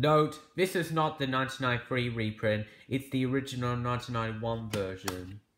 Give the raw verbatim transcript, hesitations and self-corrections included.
Note, this is not the nineteen ninety-three reprint, it's the original nineteen ninety-one version.